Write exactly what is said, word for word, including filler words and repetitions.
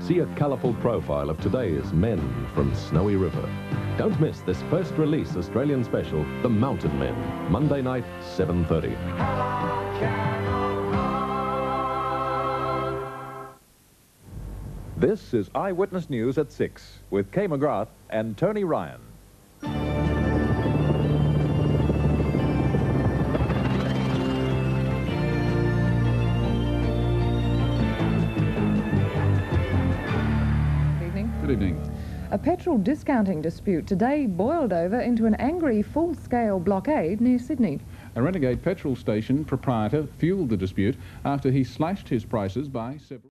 See a colourful profile of today's men from Snowy River. Don't miss this first release Australian special, The Mountain Men, Monday night, seven thirty. This is Eyewitness News at six with Kay McGrath and Tony Ryan. Good evening. A petrol discounting dispute today boiled over into an angry full-scale blockade near Sydney. A Renegade petrol station proprietor fueled the dispute after he slashed his prices by several...